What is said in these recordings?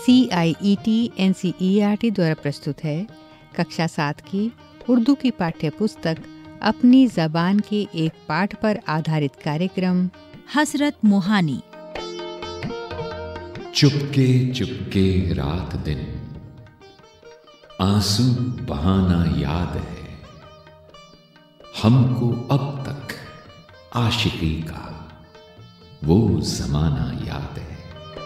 CIET NCERT द्वारा प्रस्तुत है कक्षा 7 की उर्दू की पाठ्य पुस्तक अपनी ज़बान के एक पाठ पर आधारित कार्यक्रम हसरत मोहानी। चुपके चुपके रात दिन आंसू बहाना याद है, हमको अब तक आशिकी का वो जमाना याद है।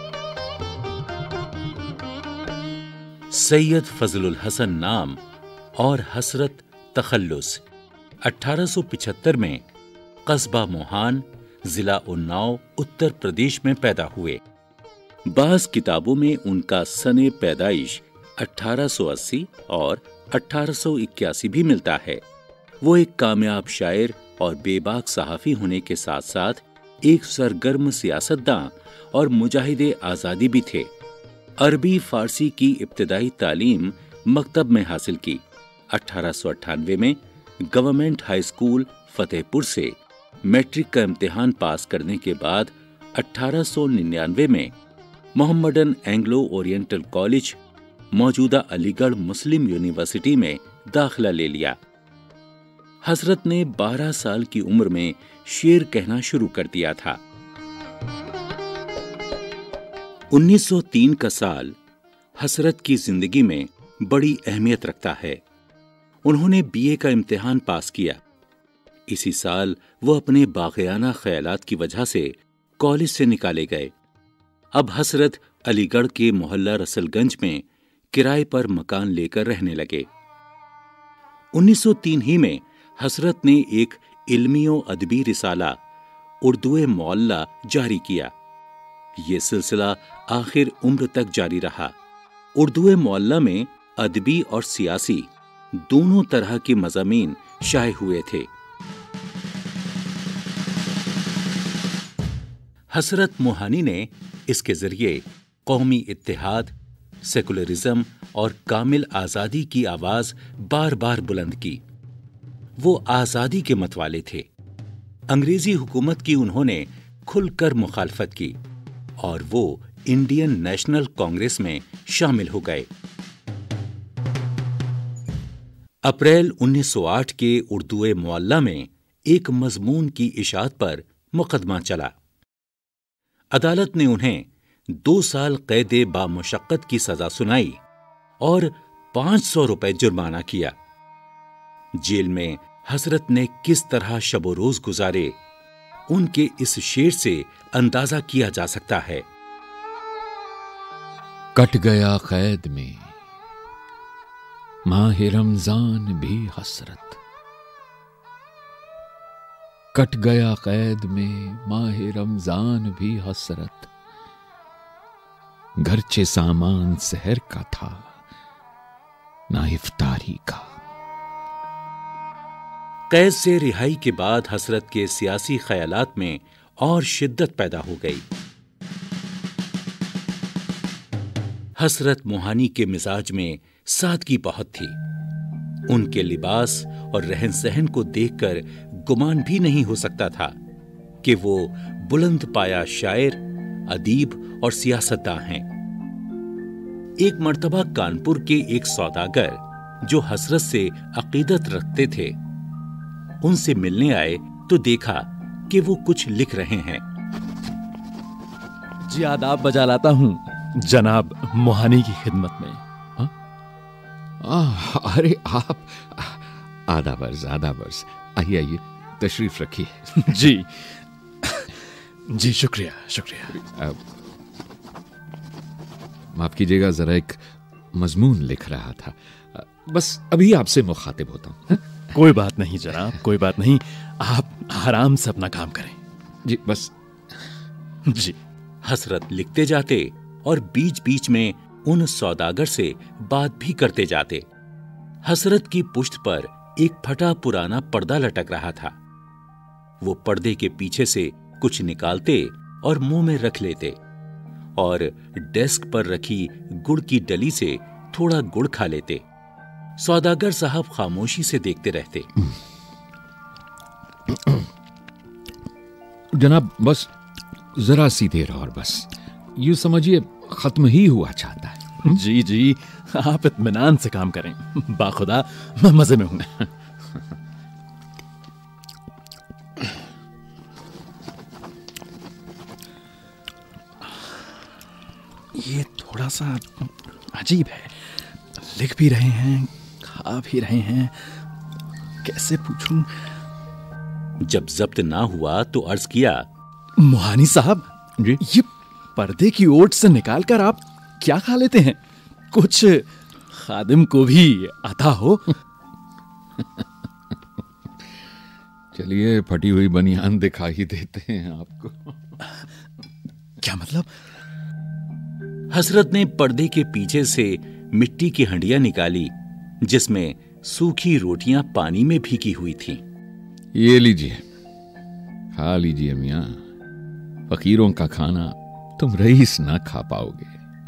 सैयद फजलुल हसन नाम और हसरत तखल्लुस 1875 में कस्बा मोहान, जिला उन्नाव, उत्तर प्रदेश में पैदा हुए। बाज़ किताबों में उनका सने पैदाइश 1880 और 1881 भी मिलता है। वो एक कामयाब शायर और बेबाक सहाफ़ी होने के साथ साथ एक सरगर्म सियासतदान और मुजाहिदे आज़ादी भी थे। अरबी फ़ारसी की इब्तिदाई तालीम मकतब में हासिल की। 1898 में गवर्नमेंट हाई स्कूल फतेहपुर से मैट्रिक का इम्तिहान पास करने के बाद 1899 में मोहम्मडन एंग्लो ओरिएंटल कॉलेज, मौजूदा अलीगढ़ मुस्लिम यूनिवर्सिटी में दाखिला ले लिया। हजरत ने 12 साल की उम्र में शेर कहना शुरू कर दिया था। 1903 का साल हसरत की जिंदगी में बड़ी अहमियत रखता है। उन्होंने BA का इम्तिहान पास किया। इसी साल वो अपने बाग़ियाना ख्यालात की वजह से कॉलेज से निकाले गए। अब हसरत अलीगढ़ के मोहल्ला रसलगंज में किराए पर मकान लेकर रहने लगे। 1903 ही में हसरत ने एक इल्मी और अदबी रिसाला उर्दूए मौल्ला जारी किया। ये सिलसिला आखिर उम्र तक जारी रहा। उर्दूए मौल्ला में अदबी और सियासी दोनों तरह के मज़ामीन शाये हुए थे। हसरत मोहानी ने इसके जरिए कौमी इत्तेहाद, सेकुलरिज्म और कामिल आज़ादी की आवाज़ बार बार बुलंद की। वो आज़ादी के मतवाले थे। अंग्रेजी हुकूमत की उन्होंने खुलकर मुखालफत की और वो इंडियन नेशनल कांग्रेस में शामिल हो गए। अप्रैल 1908 के उर्दूए मुअल्ला में एक मजमून की इशाअत पर मुकदमा चला। अदालत ने उन्हें 2 साल कैदे बामुशक्कत की सजा सुनाई और 500 रुपए जुर्माना किया। जेल में हसरत ने किस तरह शबो रोज गुजारे, उनके इस शेर से अंदाजा किया जा सकता है। कट गया कैद में माह रमजान भी हसरत, कट गया कैद में माह रमजान भी हसरत, घरचे सामान सहर का था ना इफ्तारी का। कैद से रिहाई के बाद हसरत के सियासी ख्यालात में और शिद्दत पैदा हो गई। हसरत मोहानी के मिजाज में सादगी बहुत थी। उनके लिबास और रहन सहन को देखकर गुमान भी नहीं हो सकता था कि वो बुलंद पाया शायर, अदीब और सियासतदान हैं। एक मर्तबा कानपुर के एक सौदागर जो हसरत से अकीदत रखते थे, उनसे मिलने आए तो देखा कि वो कुछ लिख रहे हैं। जी आदाब बजा लाता हूं जनाब मोहानी की खिदमत में। अरे आप आदाब अर्ज, आइए आइए तशरीफ रखिए। जी जी शुक्रिया शुक्रिया। माफ कीजिएगा, जरा एक मजमून लिख रहा था, बस अभी आपसे मुखातिब होता हूं। कोई बात नहीं जनाब, कोई बात नहीं, आप आराम से अपना काम करें। जी बस। जी। हसरत लिखते जाते और बीच बीच में उन सौदागर से बात भी करते जाते। हसरत की पुश्त पर एक फटा पुराना पर्दा लटक रहा था। वो पर्दे के पीछे से कुछ निकालते और मुंह में रख लेते और डेस्क पर रखी गुड़ की डली से थोड़ा गुड़ खा लेते। सौदागर साहब खामोशी से देखते रहते। जनाब बस जरा सी देर और, बस यूं समझिए खत्म ही हुआ चाहता है। जी जी, आप इत्मीनान से काम करें, बाखुदा मैं मजे में हूं। ये थोड़ा सा अजीब है, लिख भी रहे हैं, खा भी रहे हैं, कैसे पूछूं? जब जब्त ना हुआ तो अर्ज किया, मुहानी साहब जी? ये पर्दे की ओट से निकालकर आप क्या खा लेते हैं? कुछ खादिम को भी आता हो। चलिए, फटी हुई बनियान दिखाई देते हैं आपको। क्या मतलब? हसरत ने पर्दे के पीछे से मिट्टी की हंडिया निकाली जिसमें सूखी रोटियां पानी में भीगी हुई थीं। ये लीजिए, खा लीजिए मियां। फकीरों का खाना तुम रईस ना खा पाओगे।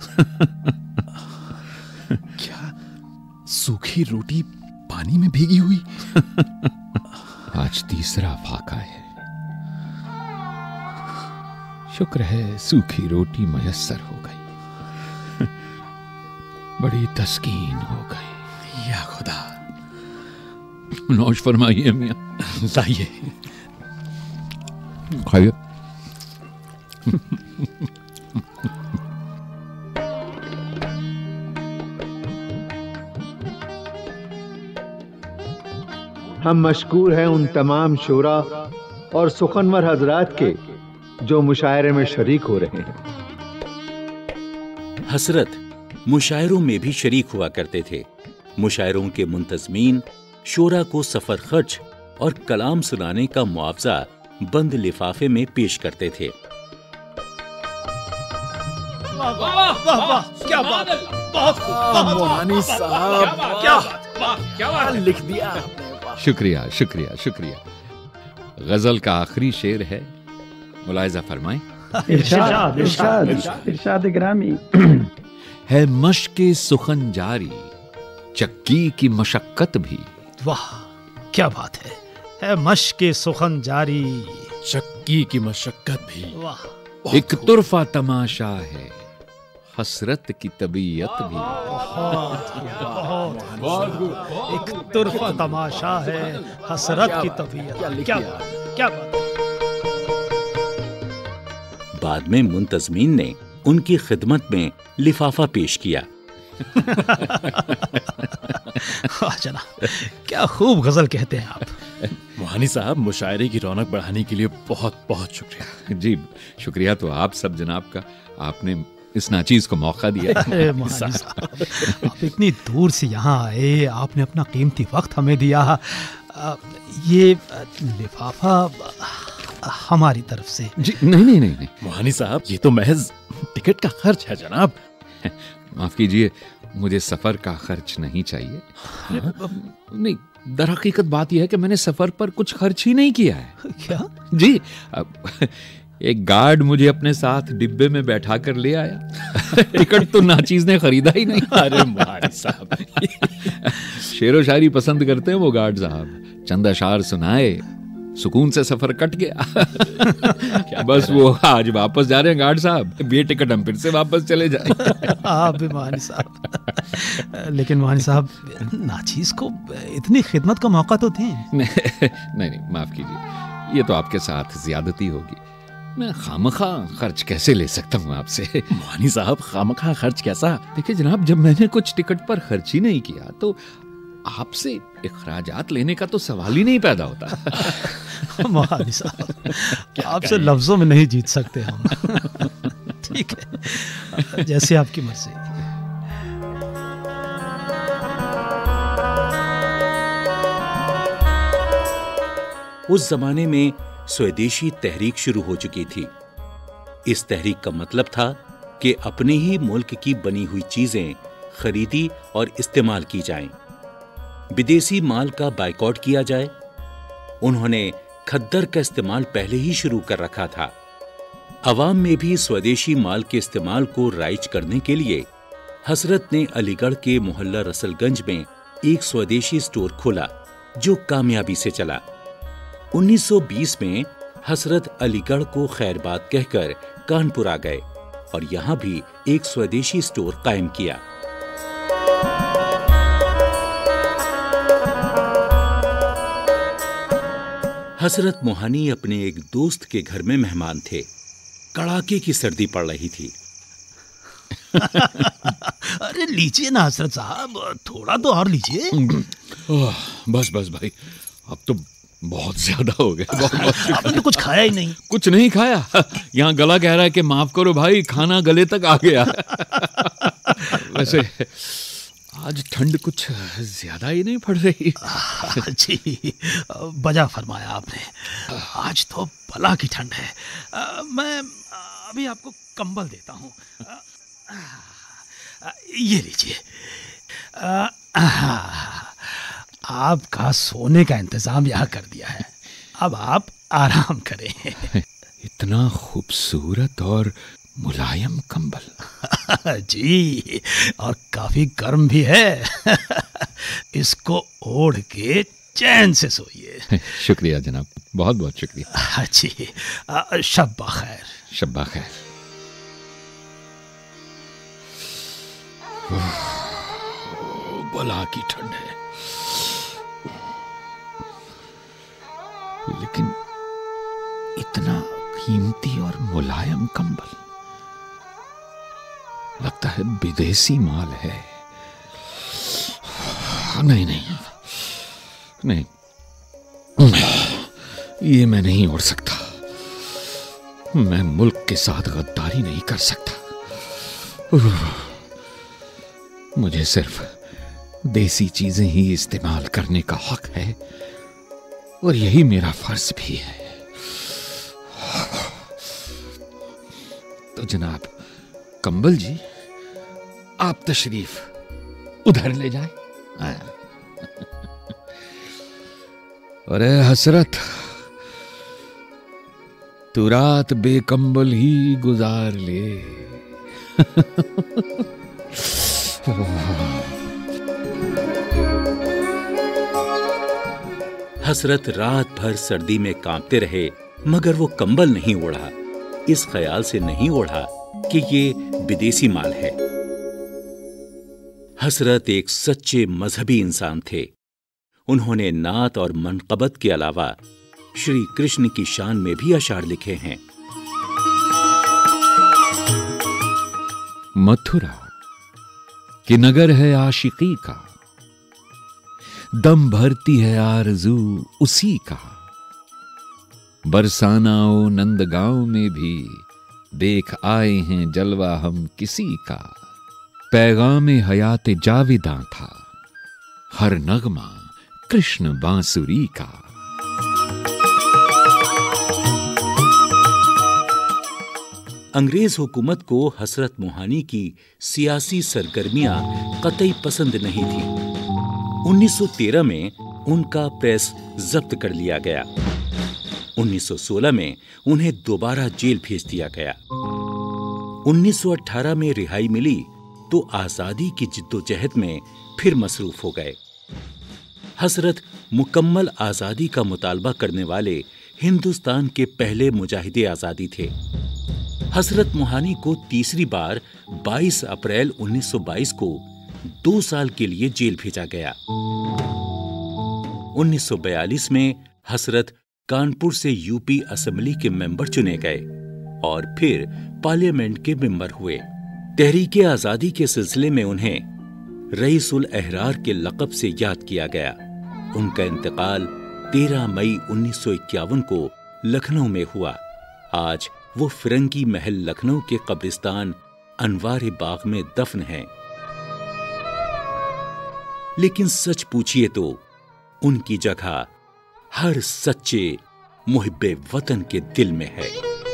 क्या सूखी रोटी पानी में भीगी हुई? आज तीसरा फाका है। शुक्र है सूखी रोटी मयस्सर हो गई। बड़ी तस्कीन हो गई। या खुदा। नौश फरमाइए मियां। लाइए। खाइए। हम मशकूर हैं उन तमाम शोरा और सुखनवर हजरात के जो मुशायरे में शरीक हो रहे हैं। हसरत मुशायरों में भी शरीक हुआ करते थे। मुशायरों के मुंतजमीन शोरा को सफर खर्च और कलाम सुनाने का मुआवजा बंद लिफाफे में पेश करते थे। वाह वाह वाह, क्या बात है, बहुत खूब, मुहानी साहब, क्या बात, क्या बात लिख दिया। शुक्रिया शुक्रिया शुक्रिया। गजल का आखिरी शेर है, मुलाहिजा फरमाएं। इरशाद इरशाद इरशाद ग्रामी। है मशके सुखन जारी, चक्की की मशक्कत भी। वाह क्या बात है मशके सुखन जारी, चक्की की मशक्कत भी। वाह एक तुरफा तमाशा है, हसरत की तबीयत भी। एक तुरफा तमाशा है, हसरत की तबीयत। क्या बात। बाद में मुंतजमीन ने उनकी खिदमत में लिफाफा पेश किया। जनाब, क्या खूब गजल कहते हैं आप। मुहानी साहब, मुशायरे की रौनक बढ़ाने के लिए बहुत बहुत शुक्रिया। जी शुक्रिया तो आप सब जनाब का, आपने इस नाचीज को मौका दिया। साहब, आप इतनी दूर से यहाँ आए, आपने अपना कीमती वक्त हमें दिया। ये लिफाफा हमारी तरफ से। जी नहीं। मुहानी साहब, ये तो महज टिकट का खर्च है जनाब। माफ कीजिए, मुझे सफर का खर्च नहीं चाहिए। नहीं, दर हकीकत बात यह है कि मैंने सफर पर कुछ खर्च ही नहीं किया है। क्या? जी, एक गार्ड मुझे अपने साथ डिब्बे में बैठा कर ले आया। टिकट तो नाचीज ने खरीदा ही नहीं। अरे मुहानी साहब, शेरो शायरी पसंद करते हैं वो गार्ड साहब। चंद अशार सुनाए, सुकून से सफर कट गया। बस वो आज वापस जा रहे हैं गार्ड साहब, ये टिकट हम फिर से वापस चले जाए। आप भी मुहानी साहब, लेकिन मुहानी साहब, नाचीज को इतनी खिदमत का मौका तो दें। नहीं, माफ कीजिए, ये तो आपके साथ ज्यादती होगी। मैं खामखा खर्च कैसे ले सकता हूँ आपसे। मुहानी साहब, खामखा खर्च कैसा? देखिए जनाब, जब मैंने कुछ टिकट पर खर्च ही नहीं किया तो आपसे इखराजात लेने का तो सवाल ही नहीं पैदा होता। मुहानी साहब, आपसे लफ्जों में नहीं जीत सकते हम। ठीक है, जैसे आपकी मर्जी। उस जमाने में स्वदेशी तहरीक शुरू हो चुकी थी। इस तहरीक का मतलब था कि अपने ही मुल्क की बनी हुई चीजें खरीदी और इस्तेमाल की जाएं, विदेशी माल का बायकॉट किया जाए। उन्होंने खद्दर का इस्तेमाल पहले ही शुरू कर रखा था। अवाम में भी स्वदेशी माल के इस्तेमाल को राइज करने के लिए हसरत ने अलीगढ़ के मोहल्ला रसलगंज में एक स्वदेशी स्टोर खोला जो कामयाबी से चला। 1920 में हसरत अलीगढ़ को खैरबाद कहकर कानपुर आ गए और यहां भी एक स्वदेशी स्टोर कायम किया। हसरत मोहानी अपने एक दोस्त के घर में मेहमान थे। कड़ाके की सर्दी पड़ रही थी। अरे लीजिए ना हसरत साहब, थोड़ा तो और लीजिए। बस बस भाई, अब तो बहुत ज्यादा हो गया। बहुत आपने तो कुछ खाया ही नहीं। कुछ नहीं खाया। यहाँ गला कह रहा है कि माफ करो भाई, खाना गले तक आ गया। वैसे आज ठंड कुछ ज्यादा ही नहीं पड़ रही। जी, बजा फरमाया आपने। आज तो भला की ठंड है। मैं अभी आपको कंबल देता हूँ। ये लीजिए। आपका सोने का इंतजाम यहाँ कर दिया है, अब आप आराम करें। इतना खूबसूरत और मुलायम कंबल। जी, और काफी गर्म भी है। इसको ओढ़ के चैन से सोइए। शुक्रिया जनाब, बहुत बहुत शुक्रिया। जी, शब्बा खैर। शब्बा खैर। भला की ठंड है, लेकिन इतना कीमती और मुलायम कंबल, लगता है विदेशी माल है। नहीं नहीं नहीं, ये मैं नहीं ओढ़ सकता। मैं मुल्क के साथ गद्दारी नहीं कर सकता। मुझे सिर्फ देसी चीजें ही इस्तेमाल करने का हक है, और यही मेरा फर्ज भी है। तो जनाब कंबल जी, आप तशरीफ उधर ले जाए। अरे हसरत, तू रात बेकंबल ही गुजार ले। हसरत रात भर सर्दी में कांपते रहे, मगर वो कंबल नहीं ओढ़ा। इस ख्याल से नहीं ओढ़ा कि ये विदेशी माल है। हसरत एक सच्चे मजहबी इंसान थे। उन्होंने नात और मनक़बत के अलावा श्री कृष्ण की शान में भी अशार लिखे हैं। मथुरा कि नगर है आशिकी का, दम भरती है आरज़ू उसी का। बरसाना ओ नंदगांव में भी देख आए हैं जलवा हम किसी का। पैगामे हयात जाविदां था, हर नगमा कृष्ण बांसुरी का। अंग्रेज हुकूमत को हसरत मोहानी की सियासी सरगर्मियां कतई पसंद नहीं थी। 1913 में उनका प्रेस जब्त कर लिया गया। 1916 में उन्हें दोबारा जेल भेज दिया गया। 1918 में रिहाई मिली तो आजादी की जिद्दोजहद में फिर मसरूफ हो गए। हसरत मुकम्मल आजादी का मुतालबा करने वाले हिंदुस्तान के पहले मुजाहिदे आजादी थे। हसरत मोहानी को तीसरी बार 22 अप्रैल 1922 को 2 साल के लिए जेल भेजा गया। 1942 में हसरत कानपुर से यूपी असेंबली के मेंबर चुने गए और फिर पार्लियामेंट के मेंबर हुए। तहरीके आजादी के सिलसिले में उन्हें रईसुल अहरार के लक़ब से याद किया गया। उनका इंतकाल 13 मई 1951 को लखनऊ में हुआ। आज वो फिरंगी महल लखनऊ के कब्रिस्तान अनवार बाग में दफन है। लेकिन सच पूछिए तो उनकी जगह हर सच्चे मुहिब्बे वतन के दिल में है।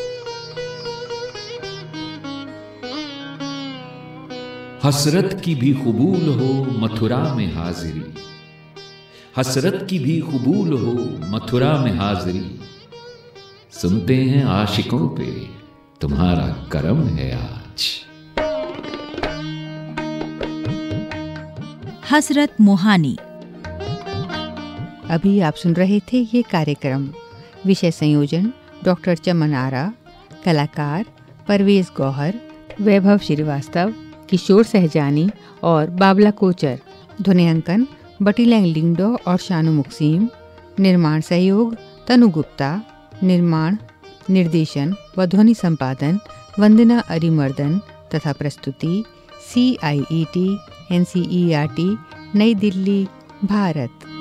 हसरत की भी कबूल हो मथुरा में हाजिरी, हसरत की भी कबूल हो मथुरा में हाजिरी। सुनते हैं आशिकों पे तुम्हारा करम है आज। हसरत मोहानी। अभी आप सुन रहे थे ये कार्यक्रम। विषय संयोजन डॉक्टर चमन आरा, कलाकार परवेज गौहर, वैभव श्रीवास्तव, किशोर सहजानी और बाबला कोचर। ध्वनि अंकन बटी लैंग लिंगडो और शानू मुक्सीम। निर्माण सहयोग तनु गुप्ता, निर्माण, निर्देशन व ध्वनि संपादन वंदना अरिमर्दन तथा प्रस्तुति CIET NCERT नई दिल्ली, भारत।